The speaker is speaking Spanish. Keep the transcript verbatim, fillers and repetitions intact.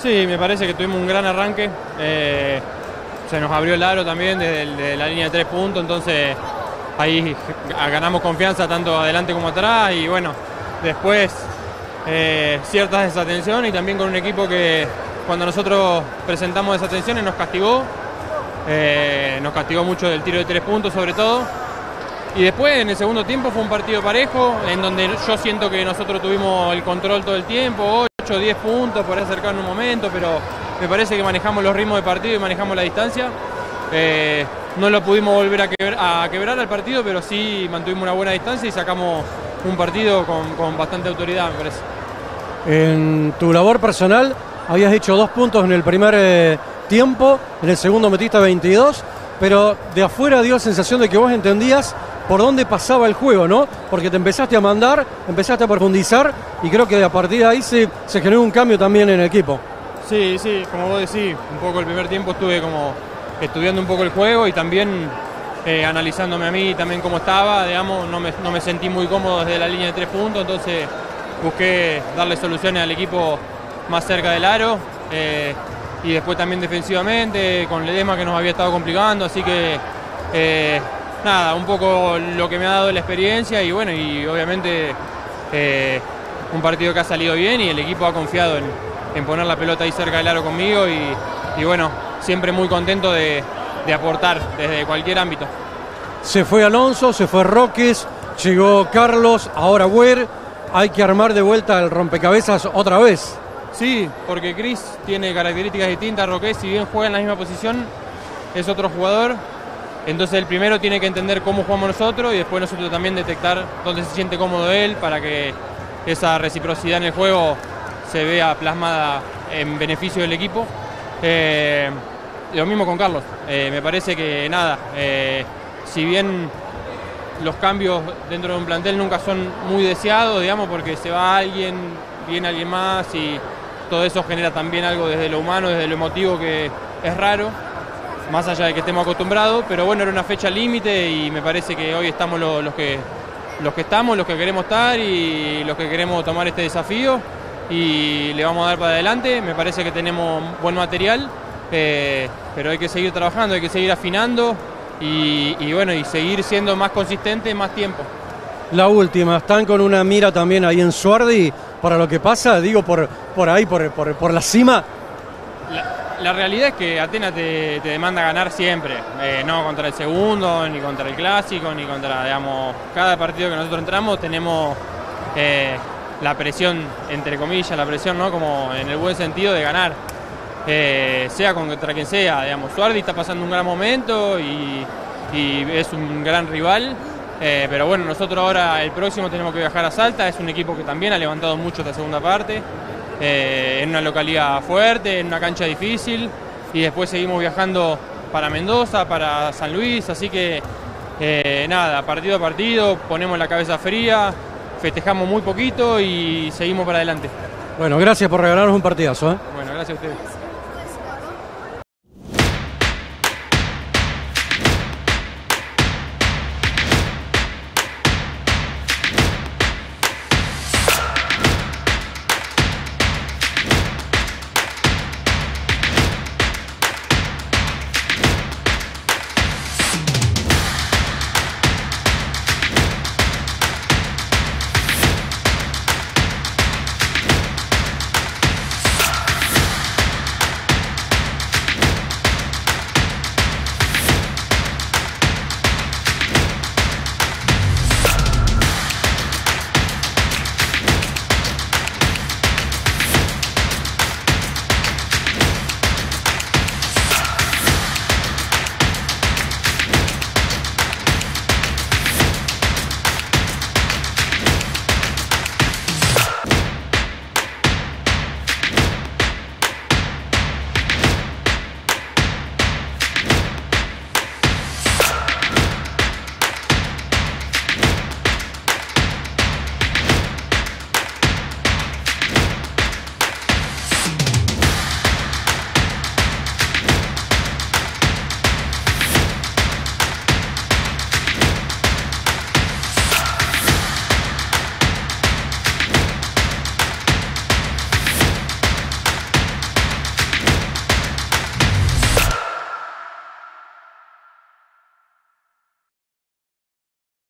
Sí, me parece que tuvimos un gran arranque. Eh, se nos abrió el aro también desde, desde la línea de tres puntos, entonces ahí ganamos confianza tanto adelante como atrás y bueno, después eh, cierta desatención y también con un equipo que cuando nosotros presentamos desatenciones nos castigó, eh, nos castigó mucho del tiro de tres puntos sobre todo. Y después en el segundo tiempo fue un partido parejo, en donde yo siento que nosotros tuvimos el control todo el tiempo, ocho, diez puntos, por ahí acercar en un momento, pero me parece que manejamos los ritmos de partido y manejamos la distancia. Eh, no lo pudimos volver a quebrar, a quebrar al partido, pero sí mantuvimos una buena distancia y sacamos un partido con, con bastante autoridad, me parece. En tu labor personal habías hecho dos puntos en el primer eh, tiempo, en el segundo metiste veintidós, pero de afuera dio la sensación de que vos entendías por dónde pasaba el juego, ¿no? Porque te empezaste a mandar, empezaste a profundizar y creo que a partir de ahí se, se generó un cambio también en el equipo. Sí, sí, como vos decís, un poco el primer tiempo estuve como estudiando un poco el juego y también eh, analizándome a mí también cómo estaba, digamos, no me, no me sentí muy cómodo desde la línea de tres puntos, entonces busqué darle soluciones al equipo más cerca del aro eh, y después también defensivamente, con Ledesma que nos había estado complicando, así que eh, nada, un poco lo que me ha dado la experiencia y bueno, y obviamente eh, un partido que ha salido bien y el equipo ha confiado en, en poner la pelota ahí cerca del aro conmigo y, y bueno, siempre muy contento de, de aportar desde cualquier ámbito. Se fue Alonso, se fue Roques, llegó Carlos, ahora Weir, hay que armar de vuelta el rompecabezas otra vez. Sí, porque Cris tiene características distintas, Roques si bien juega en la misma posición, es otro jugador. Entonces el primero tiene que entender cómo jugamos nosotros y después nosotros también detectar dónde se siente cómodo él para que esa reciprocidad en el juego se vea plasmada en beneficio del equipo. Eh, lo mismo con Carlos, eh, me parece que nada, eh, si bien los cambios dentro de un plantel nunca son muy deseados, digamos, porque se va alguien, viene alguien más y todo eso genera también algo desde lo humano, desde lo emotivo que es raro. Más allá de que estemos acostumbrados, pero bueno, era una fecha límite y me parece que hoy estamos los, los, que, los que estamos, los que queremos estar y los que queremos tomar este desafío y le vamos a dar para adelante. Me parece que tenemos buen material, eh, pero hay que seguir trabajando, hay que seguir afinando y, y bueno, y seguir siendo más consistente más tiempo. La última, están con una mira también ahí en Suardi para lo que pasa, digo, por, por ahí, por, por, por la cima. La... La realidad es que Atenas te, te demanda ganar siempre, eh, no contra el segundo, ni contra el clásico, ni contra, digamos, cada partido que nosotros entramos tenemos eh, la presión, entre comillas, la presión, ¿no? Como en el buen sentido de ganar, eh, sea contra quien sea, digamos. Suardi está pasando un gran momento y, y es un gran rival, eh, pero bueno, nosotros ahora el próximo tenemos que viajar a Salta, es un equipo que también ha levantado mucho esta segunda parte. Eh, en una localidad fuerte, en una cancha difícil y después seguimos viajando para Mendoza, para San Luis, así que eh, nada, partido a partido, ponemos la cabeza fría, festejamos muy poquito y seguimos para adelante. Bueno, gracias por regalarnos un partidazo, ¿eh? Bueno, gracias a ustedes.